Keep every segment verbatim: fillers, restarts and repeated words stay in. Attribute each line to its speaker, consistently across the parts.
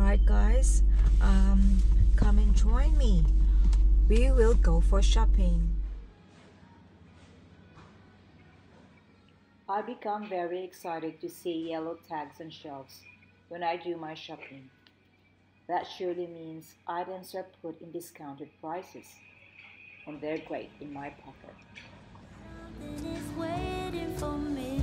Speaker 1: Alright guys, um, come and join me. We will go for shopping.
Speaker 2: I become very excited to see yellow tags on shelves when I do my shopping. That surely means items are put in discounted prices, and they're great in my pocket.
Speaker 3: Something is waiting for me.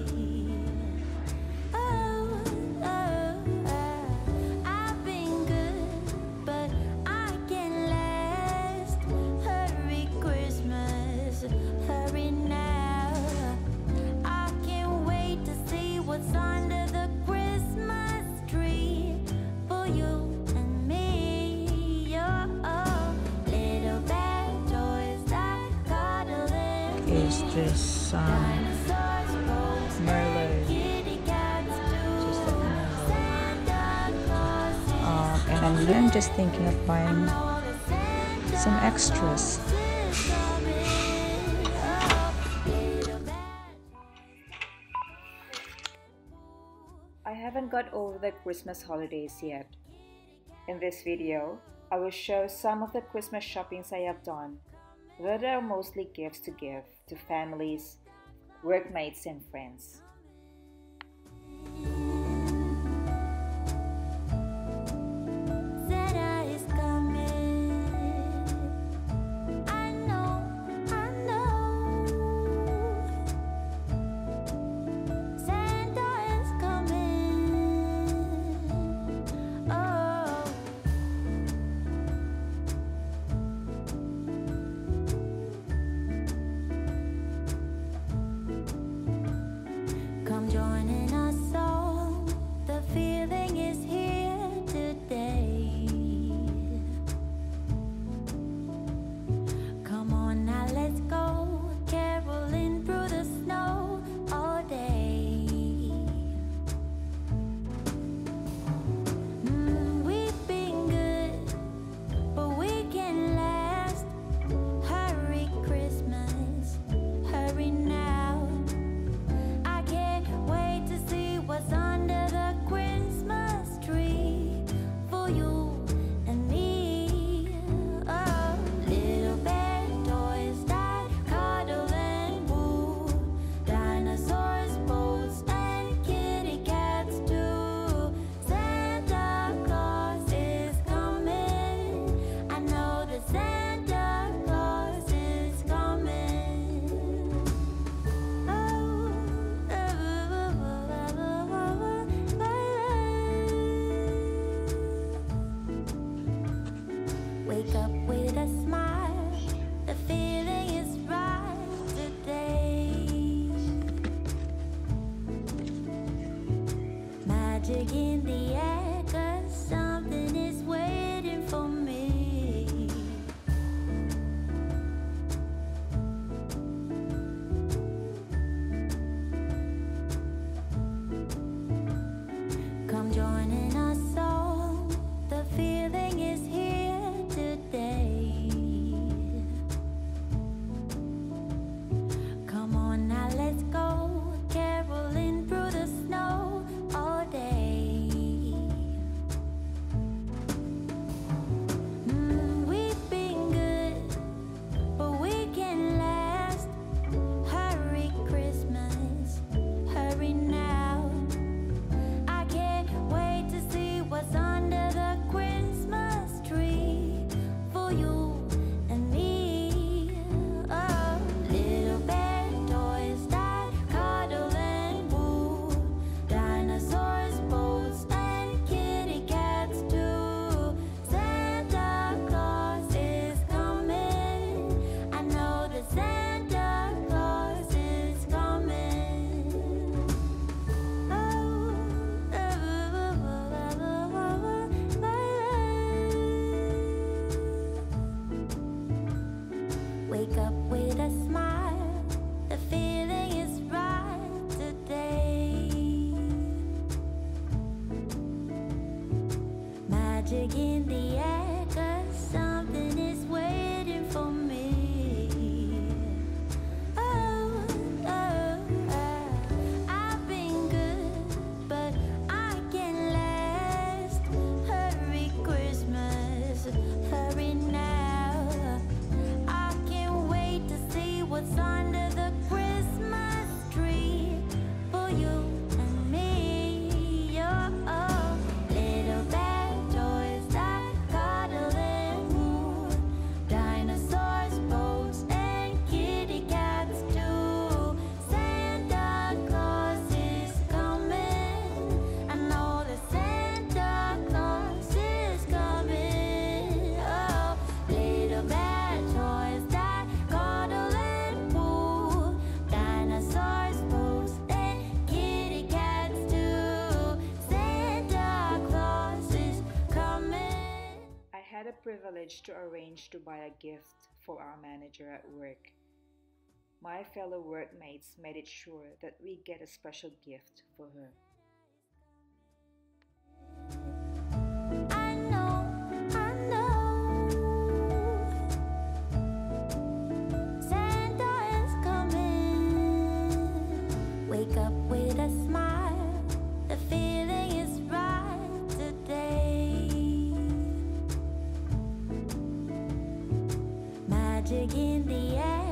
Speaker 3: Oh, oh, oh. I've been good, but I can last. Hurry, Christmas, hurry now. I can't wait to see what's under the Christmas tree for you and me. Oh, little bad toys that cuddle in.
Speaker 1: Is this um, Merlot? Just like Merlot. Um, and I'm then just thinking of buying some extras.
Speaker 2: I haven't got over the Christmas holidays yet. In this video, I will show some of the Christmas shoppings I have done that are mostly gifts to give to families, workmates, and friends.
Speaker 3: Santa is coming. I know, I know. Santa is coming. Oh. Come joining us all. The feeling is here today. Come on now, let's go. Caroling through the snow all day. Mm, we've been good, but we can last. Hurry, Christmas, hurry now. I can't wait to see what's under the Christmas tree for you and me. Oh, little bad toys that cuddle and woo, dinosaurs, boats, and kitty cats too. Santa Claus is coming. I know that Santa Claus is coming. Wake up with a smile. The feeling is right today. Magic in the air, 'cause something is waiting for me. Come joining us all. The feeling is here today. Come on now, let's go. Caroling through the snow all day. Mm, we've been good, but we can last. Hurry, Christmas, hurry now. I can't wait to see what's under the Christmas tree for you and me. Oh, little bad toys that cuddle and woo, dinosaurs, boats, and kitty cats too. Santa Claus is coming. I know that Santa Claus is coming. Oh, wake up with a smile. The feeling is right today. Magic in the air, 'cause something is waiting for me. Oh, oh, oh. I've been good, but I can last.
Speaker 2: privilege to arrange to buy a gift for our manager at work. My fellow workmates made it sure that we get a special gift for her.
Speaker 3: I know, I know, Santa is coming. Wake up with a smile, the feeling is right today. Magic in the air.